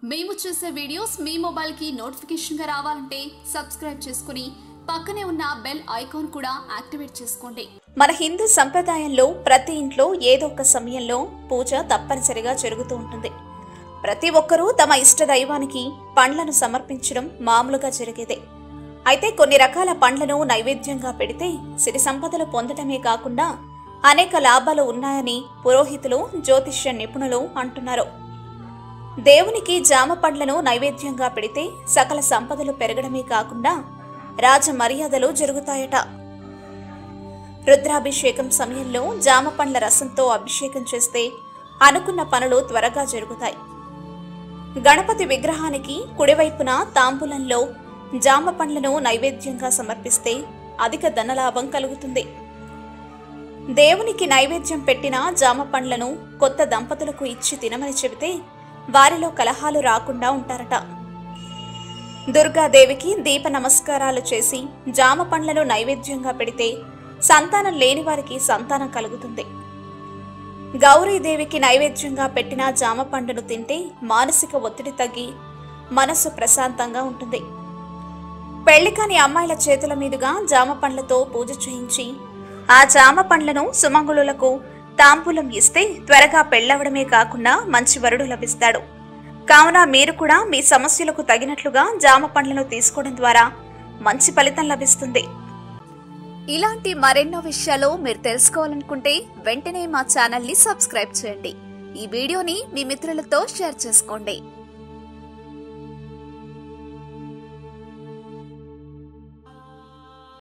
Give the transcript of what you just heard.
మేము చేసే వీడియోస్ మీ మొబైల్ కి నోటిఫికేషన్ గా రావాలంటే సబ్స్క్రైబ్ చేసుకుని పక్కనే ఉన్న బెల్ ఐకాన్ కూడా యాక్టివేట్ చేసుకోండి. మన హిందూ సంప్రదాయంలో ప్రతి ఇంట్లో ఏదో ఒక సమయంలో పూజ తప్పనిసరిగా జరుగుతూ ఉంటుంది. ప్రతి ఒక్కరూ తమ ఇష్ట దైవానికి పండ్లను సమర్పించడం మామూలుగా జరిగేదే. అయితే కొన్ని రకాల పండ్లను నైవేద్యంగా పెడితే సిరి సంపదలు పొందడమే కాకుండా అనేక లాభాలు ఉన్నాయని పురోహితులు, జ్యోతిష్య నిపుణులు అంటున్నారు. దేవునికి జామ పండ్లను నైవేద్యంగా పెడితే సకల సంపదలు పెరగడమే కాకుండా రాజ మర్యాదలు జరుగుతాయట. రుద్రాభిషేకం సమయంలో జామ పండ్ల రసంతో అభిషేకం చేస్తే అనుకున్న పనులు త్వరగా జరుగుతాయి. గణపతి విగ్రహానికి కుడివైపున తాంబూలంలో జామ పండ్లను నైవేద్యంగా సమర్పిస్తే అధిక ధనలాభం కలుగుతుంది. దేవునికి నైవేద్యం పెట్టిన జామ పండ్లను కొత్త దంపతులకు ఇచ్చి తినమని చెబితే వారిలో కలహాలు రాకుండా ఉంటారట. దుర్గాదేవికి దీప నమస్కారాలు చేసి జామ పండ్లను నైవేద్యంగా పెడితే సంతానం లేని వారికి సంతానం కలుగుతుంది. గౌరీదేవికి నైవేద్యంగా పెట్టిన జామ పండును తింటే మానసిక ఒత్తిడి తగ్గి మనస్సు ప్రశాంతంగా ఉంటుంది. పెళ్లికాని అమ్మాయిల చేతుల మీదుగా జామ పండ్లతో పూజ చేయించి ఆ జామ పండ్లను సుమంగుళులకు తాంబూలం ఇస్తే త్వరగా పెళ్లవడమే కాకుండా మంచి వరుడు లభిస్తాడు. కావున మీరు కూడా మీ సమస్యలకు తగినట్లుగా జామ పండ్లను తీసుకోవడం ద్వారా మంచి ఫలితం లభిస్తుంది. ఇలాంటి మరెన్నో విషయాలు మీరు తెలుసుకోవాలనుకుంటే వెంటనే మా ఛానల్ ని సబ్స్క్రైబ్ చేయండి. ఈ వీడియోని మీ మిత్రులతో షేర్ చేసుకోండి.